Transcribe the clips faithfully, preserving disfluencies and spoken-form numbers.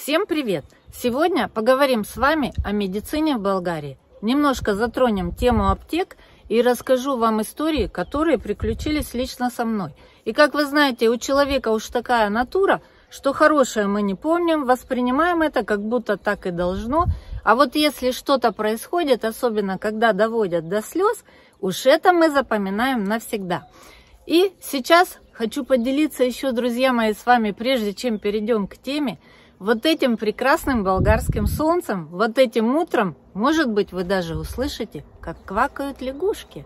Всем привет! Сегодня поговорим с вами о медицине в Болгарии. Немножко затронем тему аптек и расскажу вам истории, которые приключились лично со мной. И как вы знаете, у человека уж такая натура, что хорошее мы не помним, воспринимаем это, как будто так и должно. А вот если что-то происходит, особенно когда доводят до слез, уж это мы запоминаем навсегда. И сейчас хочу поделиться еще, друзья мои, с вами, прежде чем перейдем к теме, вот этим прекрасным болгарским солнцем, вот этим утром, может быть, вы даже услышите, как квакают лягушки.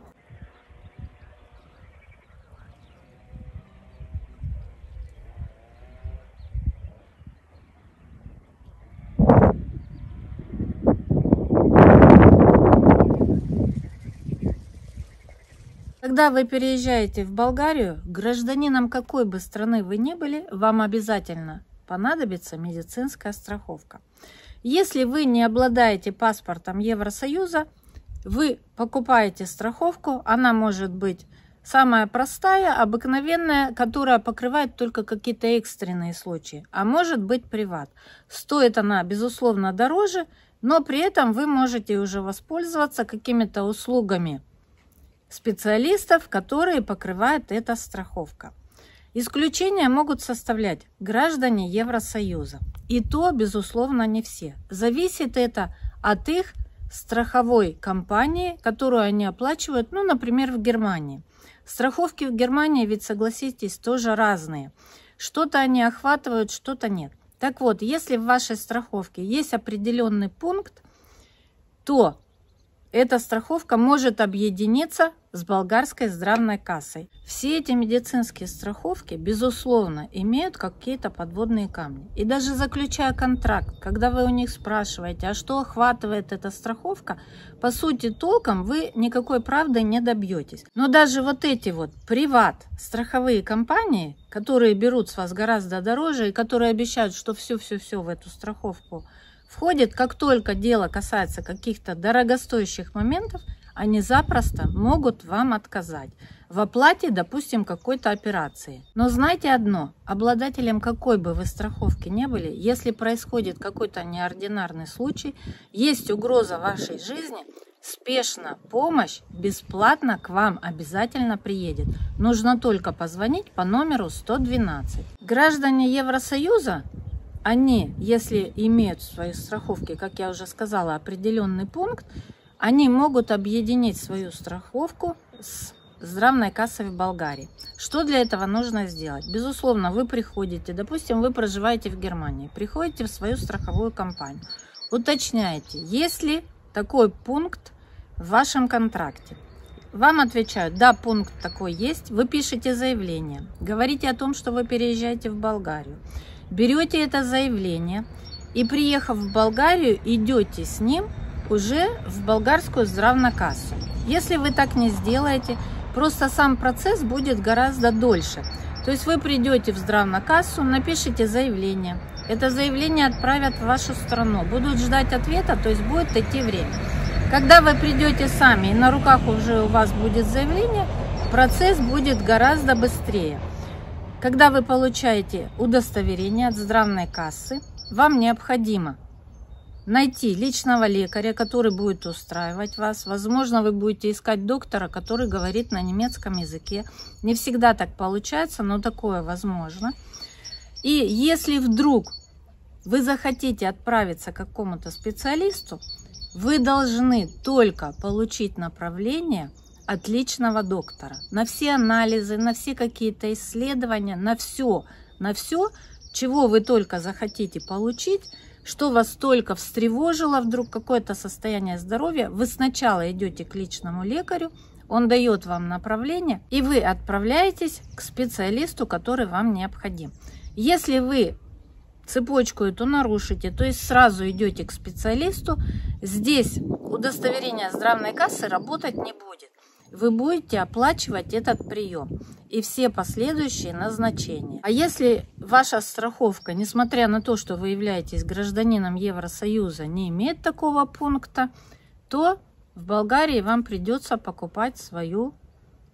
Когда вы переезжаете в Болгарию, гражданином какой бы страны вы ни были, вам обязательно понадобится медицинская страховка. Если вы не обладаете паспортом Евросоюза, вы покупаете страховку, она может быть самая простая, обыкновенная, которая покрывает только какие-то экстренные случаи, а может быть приват. Стоит она, безусловно, дороже, но при этом вы можете уже воспользоваться какими-то услугами специалистов, которые покрывает эта страховка. Исключения могут составлять граждане Евросоюза. И то, безусловно, не все. Зависит это от их страховой компании, которую они оплачивают, ну, например, в Германии. Страховки в Германии, ведь, согласитесь, тоже разные. Что-то они охватывают, что-то нет. Так вот, если в вашей страховке есть определенный пункт, то эта страховка может объединиться с болгарской здравной кассой. Все эти медицинские страховки, безусловно, имеют какие-то подводные камни. И даже заключая контракт, когда вы у них спрашиваете, а что охватывает эта страховка, по сути, толком вы никакой правды не добьетесь. Но даже вот эти вот приват страховые компании, которые берут с вас гораздо дороже и которые обещают, что все-все-все в эту страховку входит, как только дело касается каких-то дорогостоящих моментов, они запросто могут вам отказать в оплате, допустим, какой-то операции. Но знайте одно, обладателем какой бы вы страховки не были, если происходит какой-то неординарный случай, есть угроза вашей жизни, спешно помощь бесплатно к вам обязательно приедет. Нужно только позвонить по номеру сто двенадцать. Граждане Евросоюза, они, если имеют в своей страховке, как я уже сказала, определенный пункт, они могут объединить свою страховку с здравной кассой в Болгарии. Что для этого нужно сделать? Безусловно, вы приходите, допустим, вы проживаете в Германии, приходите в свою страховую компанию, уточняете, есть ли такой пункт в вашем контракте. Вам отвечают, да, пункт такой есть, вы пишете заявление, говорите о том, что вы переезжаете в Болгарию, берете это заявление и, приехав в Болгарию, идете с ним уже в болгарскую здравную кассу. Если вы так не сделаете, просто сам процесс будет гораздо дольше. То есть вы придете в здравную кассу, напишите заявление. Это заявление отправят в вашу страну. Будут ждать ответа, то есть будет идти время. Когда вы придете сами и на руках уже у вас будет заявление, процесс будет гораздо быстрее. Когда вы получаете удостоверение от здравной кассы, вам необходимо найти личного лекаря, который будет устраивать вас. Возможно, вы будете искать доктора, который говорит на немецком языке. Не всегда так получается, но такое возможно. И если вдруг вы захотите отправиться к какому-то специалисту, вы должны только получить направление от личного доктора на все анализы, на все какие-то исследования, на все, на все, чего вы только захотите получить, что вас только встревожило, вдруг какое-то состояние здоровья, вы сначала идете к личному лекарю, он дает вам направление, и вы отправляетесь к специалисту, который вам необходим. Если вы цепочку эту нарушите, то есть сразу идете к специалисту, здесь удостоверение здравной кассы работать не будет. Вы будете оплачивать этот прием и все последующие назначения. А если ваша страховка, несмотря на то, что вы являетесь гражданином Евросоюза, не имеет такого пункта, то в Болгарии вам придется покупать свою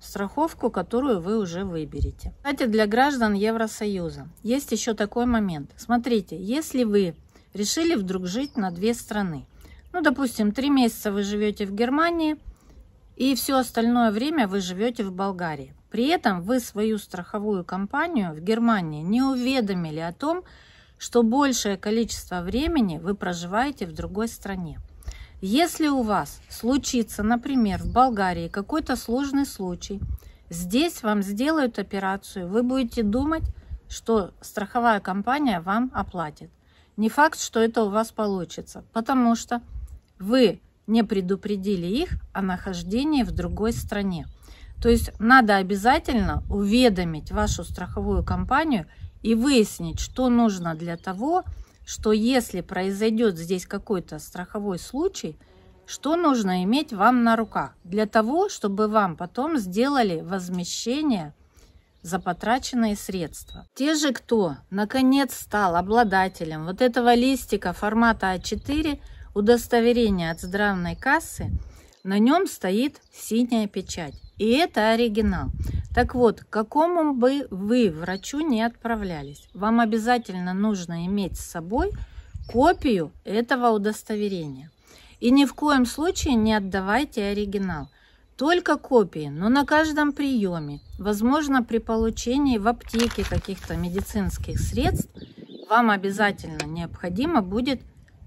страховку, которую вы уже выберете. Кстати, для граждан Евросоюза есть еще такой момент. Смотрите, если вы решили вдруг жить на две страны, ну, допустим, три месяца вы живете в Германии, и все остальное время вы живете в Болгарии. При этом вы свою страховую компанию в Германии не уведомили о том, что большее количество времени вы проживаете в другой стране. Если у вас случится, например, в Болгарии какой-то сложный случай, здесь вам сделают операцию, вы будете думать, что страховая компания вам оплатит. Не факт, что это у вас получится, потому что вы не предупредили их о нахождении в другой стране. То есть надо обязательно уведомить вашу страховую компанию и выяснить, что нужно для того, что если произойдет здесь какой-то страховой случай, что нужно иметь вам на руках, для того, чтобы вам потом сделали возмещение за потраченные средства. Те же, кто наконец стал обладателем вот этого листика формата а четыре, удостоверение от здравной кассы, на нем стоит синяя печать. И это оригинал. Так вот, к какому бы вы врачу не отправлялись, вам обязательно нужно иметь с собой копию этого удостоверения. И ни в коем случае не отдавайте оригинал. Только копии, но на каждом приеме, возможно, при получении в аптеке каких-то медицинских средств, вам обязательно необходимо будет,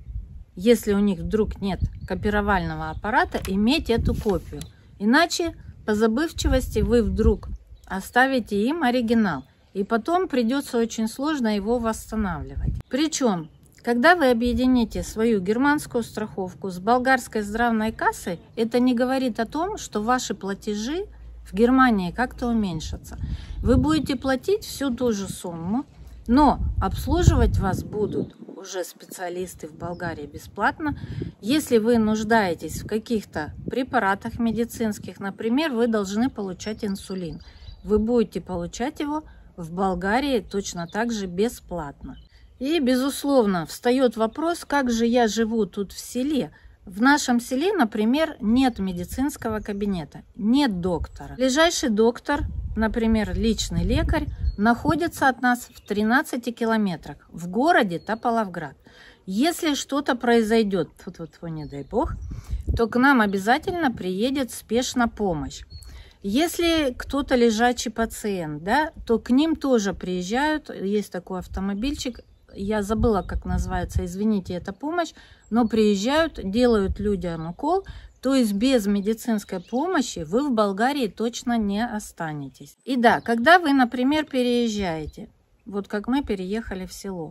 если у них вдруг нет копировального аппарата, иметь эту копию. Иначе по забывчивости вы вдруг оставите им оригинал, и потом придется очень сложно его восстанавливать. Причем, когда вы объедините свою германскую страховку с болгарской здравной кассой, это не говорит о том, что ваши платежи в Германии как-то уменьшатся. Вы будете платить всю ту же сумму, но обслуживать вас будут уже специалисты в Болгарии бесплатно. Если вы нуждаетесь в каких-то препаратах медицинских, например, вы должны получать инсулин, вы будете получать его в Болгарии точно так же бесплатно. И, безусловно, встает вопрос, как же я живу тут в селе. В нашем селе, например, нет медицинского кабинета, нет доктора. Ближайший доктор, например, личный лекарь, находится от нас в тринадцати километрах в городе Тополовград. Если что-то произойдет, фу-фу-фу, не дай бог, то к нам обязательно приедет спешная помощь. Если кто-то лежачий пациент, да, то к ним тоже приезжают, есть такой автомобильчик, я забыла, как называется, извините, это помощь, но приезжают, делают людям укол, то есть без медицинской помощи вы в Болгарии точно не останетесь. И да, когда вы, например, переезжаете, вот как мы переехали в село,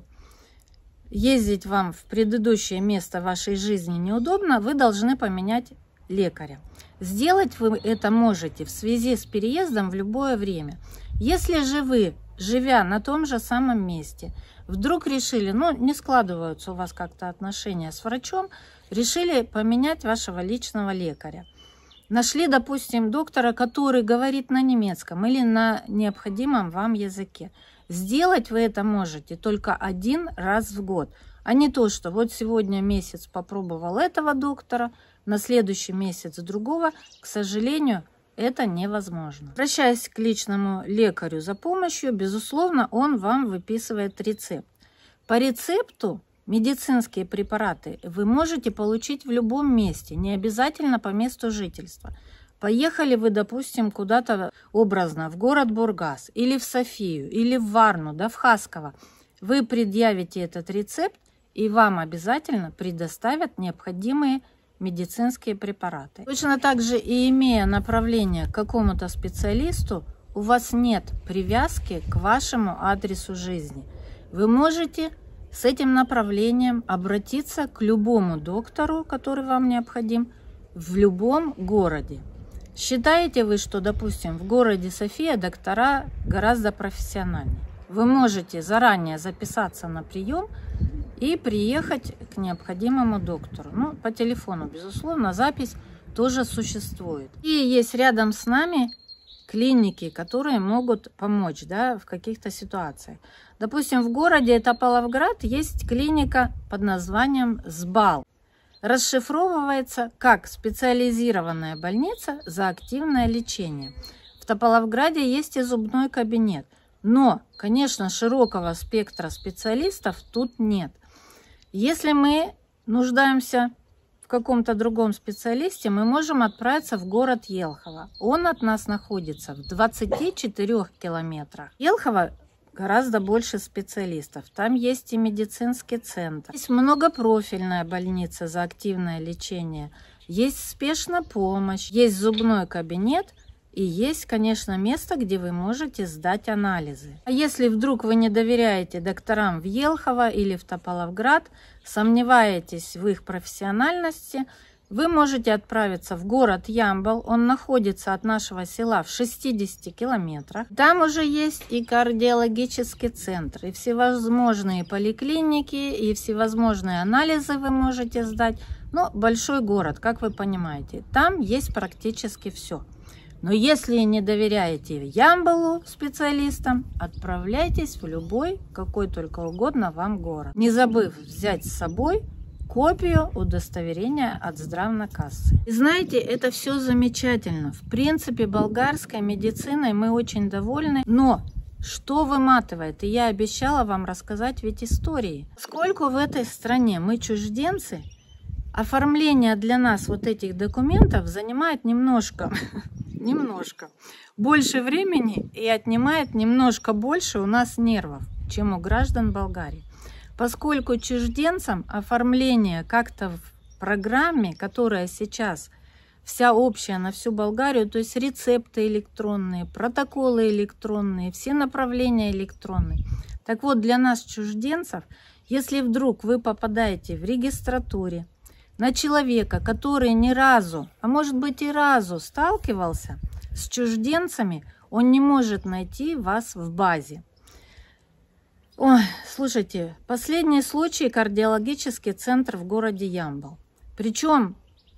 ездить вам в предыдущее место вашей жизни неудобно, вы должны поменять лекаря. Сделать вы это можете в связи с переездом в любое время. Если же вы, живя на том же самом месте, вдруг решили, ну, не складываются у вас как-то отношения с врачом, решили поменять вашего личного лекаря. Нашли, допустим, доктора, который говорит на немецком или на необходимом вам языке. Сделать вы это можете только один раз в год, а не то, что вот сегодня месяц попробовал этого доктора, на следующий месяц другого. К сожалению, это невозможно. Обращаясь к личному лекарю за помощью, безусловно, он вам выписывает рецепт. По рецепту медицинские препараты вы можете получить в любом месте, не обязательно по месту жительства. Поехали вы, допустим, куда-то образно в город Бургас, или в Софию, или в Варну, да в Хасково. Вы предъявите этот рецепт, и вам обязательно предоставят необходимые медицинские препараты. Точно так же и имея направление к какому-то специалисту, у вас нет привязки к вашему адресу жизни. Вы можете с этим направлением обратиться к любому доктору, который вам необходим, в любом городе. Считаете вы, что, допустим, в городе София доктора гораздо профессиональнее? Вы можете заранее записаться на прием и приехать к необходимому доктору. Ну, по телефону, безусловно, запись тоже существует. И есть рядом с нами клиники, которые могут помочь, да, в каких-то ситуациях. Допустим, в городе Тополовград есть клиника под названием СБАЛ. Расшифровывается как специализированная больница за активное лечение. В Тополовграде есть и зубной кабинет. Но, конечно, широкого спектра специалистов тут нет. Если мы нуждаемся в каком-то другом специалисте, мы можем отправиться в город Елхово. Он от нас находится в двадцати четырёх километрах. Елхово гораздо больше специалистов. Там есть и медицинский центр. Есть многопрофильная больница за активное лечение. Есть спешная помощь. Есть зубной кабинет. И есть, конечно, место, где вы можете сдать анализы. А если вдруг вы не доверяете докторам в Елхово или в Тополовград, сомневаетесь в их профессиональности, вы можете отправиться в город Ямбол. Он находится от нашего села в шестидесяти километрах. Там уже есть и кардиологический центр, и всевозможные поликлиники, и всевозможные анализы вы можете сдать. Но большой город, как вы понимаете, там есть практически все. Но если не доверяете Ямболу специалистам, отправляйтесь в любой, какой только угодно вам город, не забыв взять с собой копию удостоверения от здравной кассы. И знаете, это все замечательно. В принципе, болгарской медициной мы очень довольны, но что выматывает? И я обещала вам рассказать ведь истории. Поскольку в этой стране мы чужденцы, оформление для нас вот этих документов занимает немножко... немножко больше времени и отнимает немножко больше у нас нервов, чем у граждан Болгарии. Поскольку чужденцам оформление как-то в программе, которая сейчас вся общая на всю Болгарию, то есть рецепты электронные, протоколы электронные, все направления электронные. Так вот, для нас, чужденцев, если вдруг вы попадаете в регистратуре на человека, который ни разу, а может быть и разу сталкивался с чужденцами, он не может найти вас в базе. Ой, слушайте, последний случай — кардиологический центр в городе Ямбол. Причем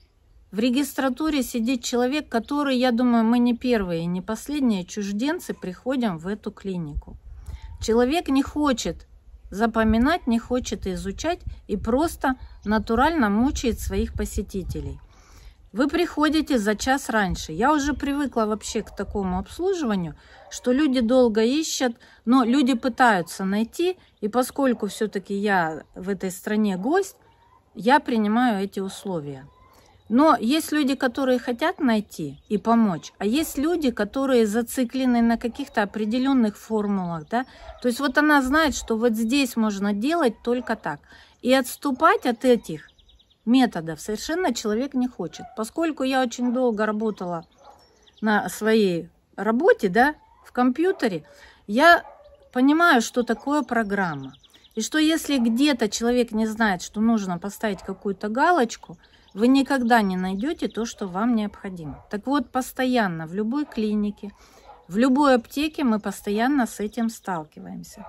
в регистратуре сидит человек, который, я думаю, мы не первые и не последние чужденцы приходим в эту клинику. Человек не хочет запоминать, не хочет изучать и просто натурально мучает своих посетителей. Вы приходите за час раньше. Я уже привыкла вообще к такому обслуживанию, что люди долго ищут, но люди пытаются найти, и поскольку все-таки я в этой стране гость, я принимаю эти условия. Но есть люди, которые хотят найти и помочь, а есть люди, которые зациклены на каких-то определенных формулах, да. То есть вот она знает, что вот здесь можно делать только так. И отступать от этих методов совершенно человек не хочет. Поскольку я очень долго работала на своей работе, да, в компьютере, я понимаю, что такое программа. И что если где-то человек не знает, что нужно поставить какую-то галочку, вы никогда не найдете то, что вам необходимо. Так вот, постоянно в любой клинике, в любой аптеке мы постоянно с этим сталкиваемся.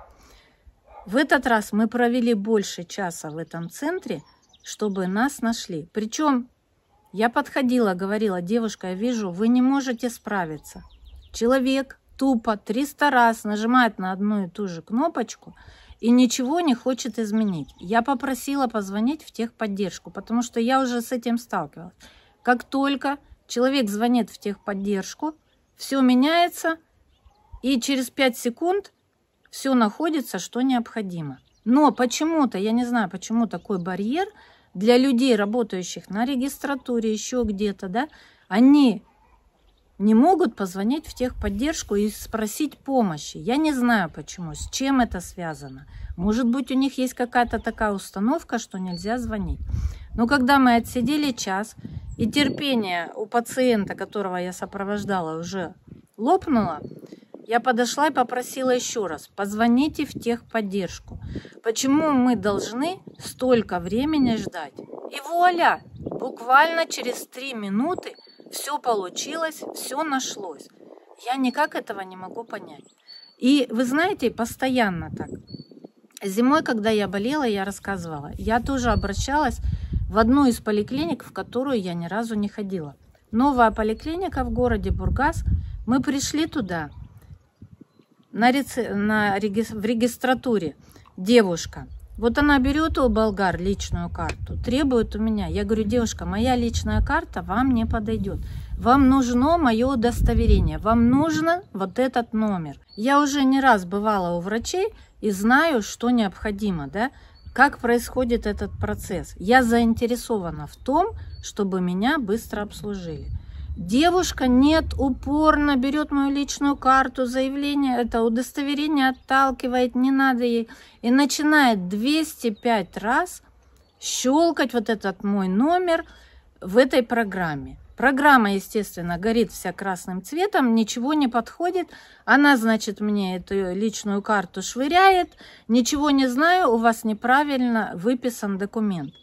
В этот раз мы провели больше часа в этом центре, чтобы нас нашли. Причем я подходила, говорила: девушка, я вижу, вы не можете справиться. Человек тупо триста раз нажимает на одну и ту же кнопочку и ничего не хочет изменить. Я попросила позвонить в техподдержку, потому что я уже с этим сталкивалась. Как только человек звонит в техподдержку, все меняется, и через пять секунд все находится, что необходимо. Но почему-то, я не знаю, почему такой барьер для людей, работающих на регистратуре, еще где-то, да, они не могут позвонить в техподдержку и спросить помощи. Я не знаю почему, с чем это связано. Может быть, у них есть какая-то такая установка, что нельзя звонить. Но когда мы отсидели час, и терпение у пациента, которого я сопровождала, уже лопнуло, я подошла и попросила еще раз: позвоните в техподдержку. Почему мы должны столько времени ждать? И вуаля! Буквально через три минуты все получилось, все нашлось. Я никак этого не могу понять. И вы знаете, постоянно так. Зимой, когда я болела, я рассказывала, я тоже обращалась в одну из поликлиник, в которую я ни разу не ходила. Новая поликлиника в городе Бургас. Мы пришли туда. На реце... на реги... в регистратуре девушка Вот она берет у болгар личную карту, требует у меня. Я говорю: девушка, моя личная карта вам не подойдет. Вам нужно мое удостоверение, вам нужно вот этот номер. Я уже не раз бывала у врачей и знаю, что необходимо, да, как происходит этот процесс. Я заинтересована в том, чтобы меня быстро обслужили. Девушка нет, упорно берет мою личную карту, заявление, это удостоверение отталкивает, не надо ей. И начинает двести пять раз щелкать вот этот мой номер в этой программе. Программа, естественно, горит вся красным цветом, ничего не подходит. Она, значит, мне эту личную карту швыряет. Ничего не знаю, у вас неправильно выписан документ.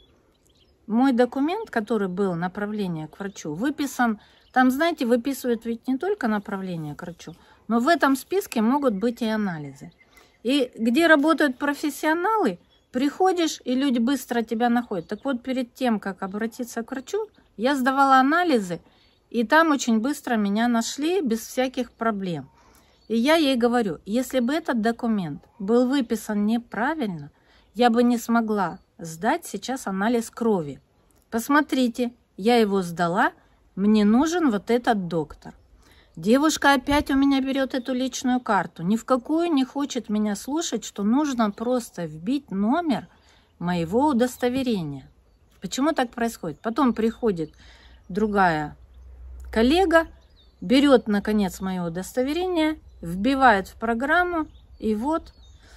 Мой документ, который был направление к врачу, выписан. Там, знаете, выписывают ведь не только направление к врачу, но в этом списке могут быть и анализы. И где работают профессионалы, приходишь, и люди быстро тебя находят. Так вот, перед тем, как обратиться к врачу, я сдавала анализы, и там очень быстро меня нашли без всяких проблем. И я ей говорю: если бы этот документ был выписан неправильно, я бы не смогла сдать сейчас анализ крови. Посмотрите, я его сдала, мне нужен вот этот доктор. Девушка опять у меня берет эту личную карту. Ни в какую не хочет меня слушать, что нужно просто вбить номер моего удостоверения. Почему так происходит? Потом приходит другая коллега, берет, наконец, мое удостоверение, вбивает в программу, и вот.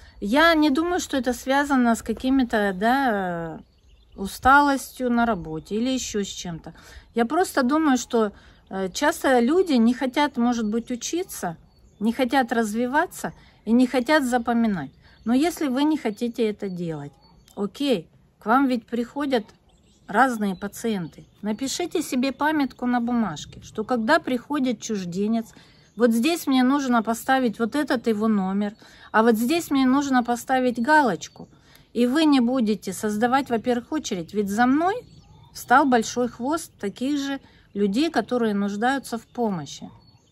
Я не думаю, что это связано с какими-то, да, усталостью на работе или еще с чем-то. Я просто думаю, что часто люди не хотят, может быть, учиться, не хотят развиваться и не хотят запоминать. Но если вы не хотите это делать, окей, к вам ведь приходят разные пациенты. Напишите себе памятку на бумажке, что когда приходит чужденец, вот здесь мне нужно поставить вот этот его номер, а вот здесь мне нужно поставить галочку. И вы не будете создавать, во-первых, очередь, ведь за мной встал большой хвост таких же людей, которые нуждаются в помощи.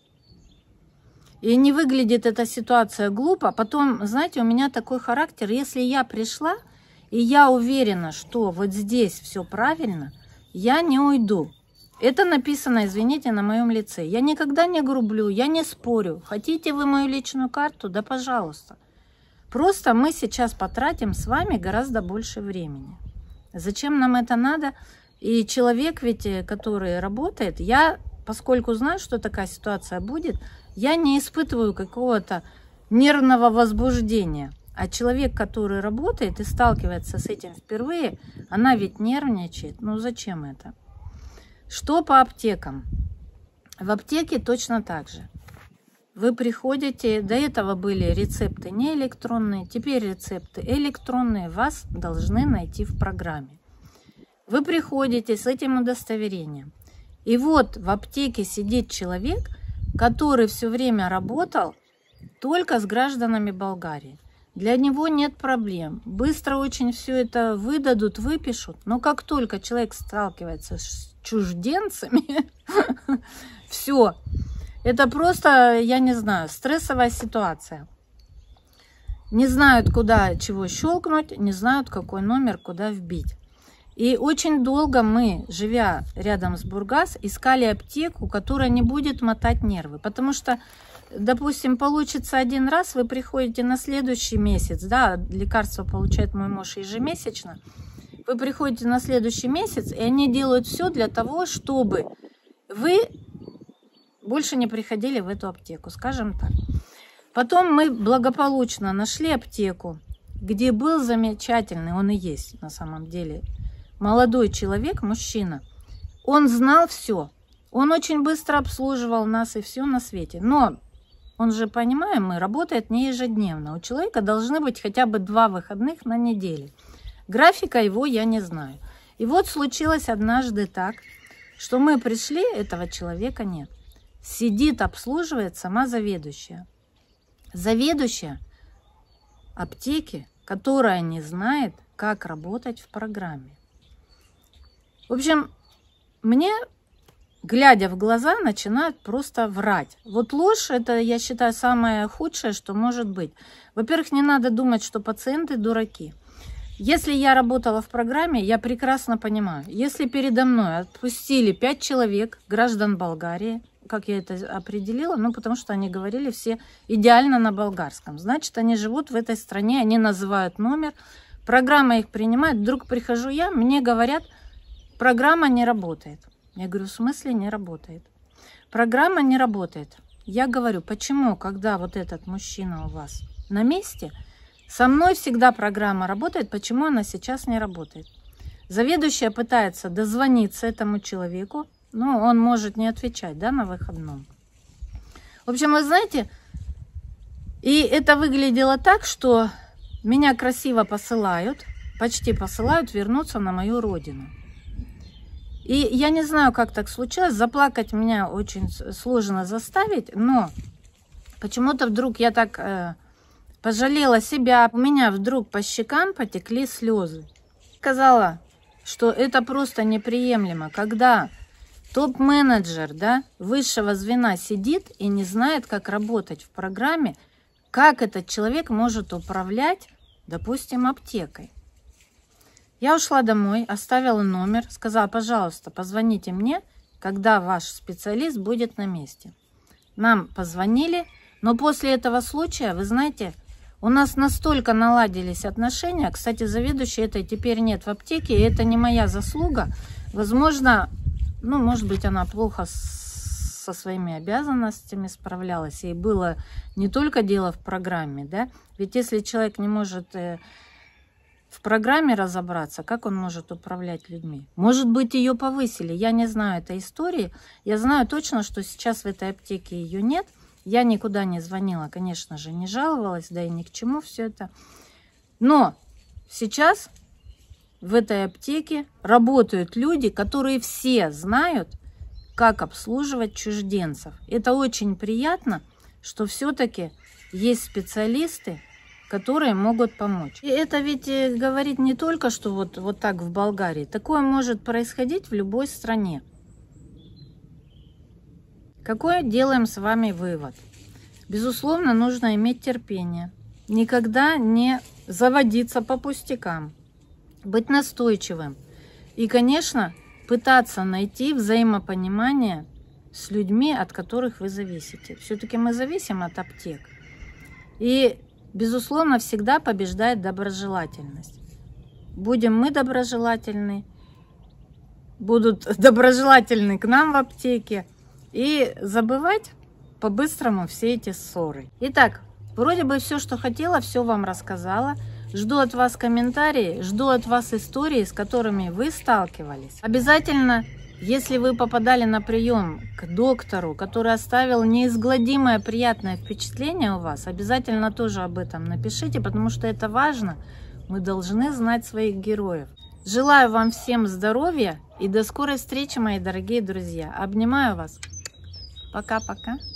И не выглядит эта ситуация глупо. Потом, знаете, у меня такой характер, если я пришла, и я уверена, что вот здесь все правильно, я не уйду. Это написано, извините, на моем лице. Я никогда не грублю, я не спорю. Хотите вы мою личную карту? Да, пожалуйста. Просто мы сейчас потратим с вами гораздо больше времени. Зачем нам это надо? И человек ведь, который работает, я, поскольку знаю, что такая ситуация будет, я не испытываю какого-то нервного возбуждения. А человек, который работает и сталкивается с этим впервые, она ведь нервничает. Ну зачем это? Что по аптекам? В аптеке точно так же. Вы приходите, до этого были рецепты не электронные, теперь рецепты электронные, вас должны найти в программе. Вы приходите с этим удостоверением. И вот в аптеке сидит человек, который все время работал только с гражданами Болгарии. Для него нет проблем. Быстро очень все это выдадут, выпишут. Но как только человек сталкивается с чужденцами, все. Это просто, я не знаю, стрессовая ситуация. Не знают, куда чего щелкнуть, не знают, какой номер куда вбить. И очень долго мы, живя рядом с Бургас, искали аптеку, которая не будет мотать нервы. Потому что, допустим, получится один раз, вы приходите на следующий месяц, да, лекарство получает мой муж ежемесячно, вы приходите на следующий месяц, и они делают все для того, чтобы вы больше не приходили в эту аптеку, скажем так. Потом мы благополучно нашли аптеку, где был замечательный, он и есть на самом деле, молодой человек, мужчина. Он знал все. Он очень быстро обслуживал нас и все на свете. Но он же, понимаем, мы работает не ежедневно. У человека должны быть хотя бы два выходных на неделе. Графика его я не знаю. И вот случилось однажды так, что мы пришли, этого человека нет. Сидит, обслуживает сама заведующая. Заведующая аптеки, которая не знает, как работать в программе. В общем, мне, глядя в глаза, начинают просто врать. Вот ложь, это, я считаю, самое худшее, что может быть. Во-первых, не надо думать, что пациенты дураки. Если я работала в программе, я прекрасно понимаю, если передо мной отпустили пять человек, граждан Болгарии, как я это определила, ну, потому что они говорили все идеально на болгарском, значит, они живут в этой стране, они называют номер, программа их принимает, вдруг прихожу я, мне говорят, программа не работает. Я говорю, в смысле не работает? Программа не работает. Я говорю, почему, когда вот этот мужчина у вас на месте, со мной всегда программа работает, почему она сейчас не работает? Заведующая пытается дозвониться этому человеку, но он может не отвечать, да, на выходном. В общем, вы знаете, и это выглядело так, что меня красиво посылают, почти посылают вернуться на мою родину. И я не знаю, как так случилось, заплакать меня очень сложно заставить, но почему-то вдруг я так э, пожалела себя, у меня вдруг по щекам потекли слезы. Сказала, что это просто неприемлемо, когда топ-менеджер, да, высшего звена сидит и не знает, как работать в программе, как этот человек может управлять, допустим, аптекой. Я ушла домой, оставила номер, сказала, пожалуйста, позвоните мне, когда ваш специалист будет на месте. Нам позвонили, но после этого случая, вы знаете, у нас настолько наладились отношения, кстати, заведующей этой теперь нет в аптеке, и это не моя заслуга, возможно, ну, может быть, она плохо со своими обязанностями справлялась, и было не только дело в программе, да, ведь если человек не может э, в программе разобраться, как он может управлять людьми? Может быть, ее повысили, я не знаю этой истории, я знаю точно, что сейчас в этой аптеке ее нет, я никуда не звонила, конечно же, не жаловалась, да и ни к чему все это, но сейчас в этой аптеке работают люди, которые все знают, как обслуживать чужденцев. Это очень приятно, что все-таки есть специалисты, которые могут помочь. И это ведь говорит не только, что вот, вот так в Болгарии. Такое может происходить в любой стране. Какой делаем с вами вывод? Безусловно, нужно иметь терпение. Никогда не заводиться по пустякам. Быть настойчивым и, конечно, пытаться найти взаимопонимание с людьми, от которых вы зависите. Все-таки мы зависим от аптек. И, безусловно, всегда побеждает доброжелательность. Будем мы доброжелательны, будут доброжелательны к нам в аптеке, и забывать по-быстрому все эти ссоры. Итак, вроде бы все, что хотела, все вам рассказала. Жду от вас комментарии, жду от вас истории, с которыми вы сталкивались. Обязательно, если вы попадали на прием к доктору, который оставил неизгладимое приятное впечатление у вас, обязательно тоже об этом напишите, потому что это важно. Мы должны знать своих героев. Желаю вам всем здоровья и до скорой встречи, мои дорогие друзья. Обнимаю вас. Пока-пока.